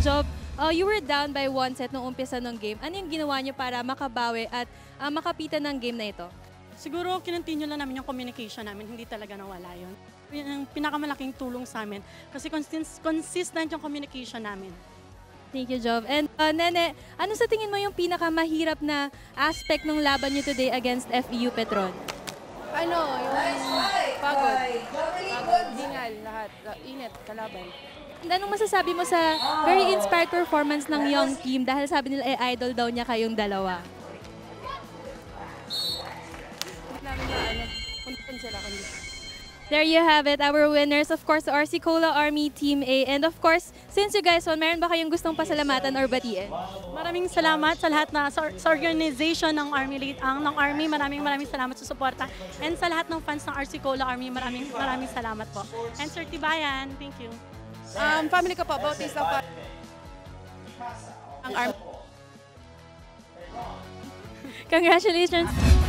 Job, you were down by 1 set nung umpisa ng game. Ano yung ginawa niyo para makabawi at makapitan ng game na ito? Siguro kinontinue lang namin yung communication namin, hindi talaga nawala yun. Yun ang pinakamalaking tulong sa amin kasi consistent yung communication namin. Thank you, Jov. And Nene, ano sa tingin mo yung pinakamahirap na aspect ng laban niyo today against FEU Petron? Ano, yung pagod, hingal, lahat, init, kalaban. Anong masasabi mo sa very inspired performance ng young team dahil sabi nila idol daw niya kayong dalawa? Namin na puntan sila kundi. There you have it, our winners. Of course, the RC Cola Army Team A. And of course, since you guys won, meron ba kayong gustong pasalamatan or batiin? Maraming salamat sa lahat na sa organization ng Army. Maraming salamat sa suporta. And sa lahat ng fans ng RC Cola Army, maraming salamat po. And Sir Tibayan, thank you. Family ko po, Bautista pa. Ang Army. Congratulations!